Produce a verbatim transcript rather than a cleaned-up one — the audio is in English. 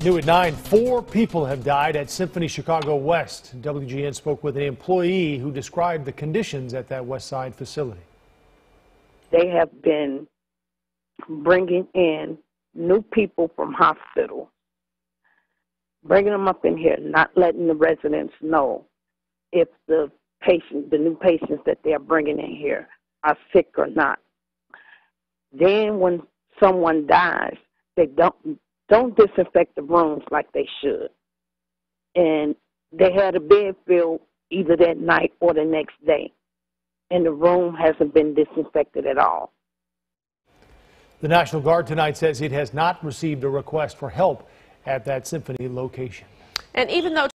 New at nine, four people have died at Symphony Chicago West. W G N spoke with an employee who described the conditions at that West Side facility. They have been bringing in new people from hospitals, bringing them up in here, not letting the residents know if the patients, the new patients that they are bringing in here are sick or not. Then when someone dies, they don't don't disinfect the rooms like they should. And they had a bed filled either that night or the next day, and the room hasn't been disinfected at all. The National Guard tonight says it has not received a request for help at that Symphony location. And even though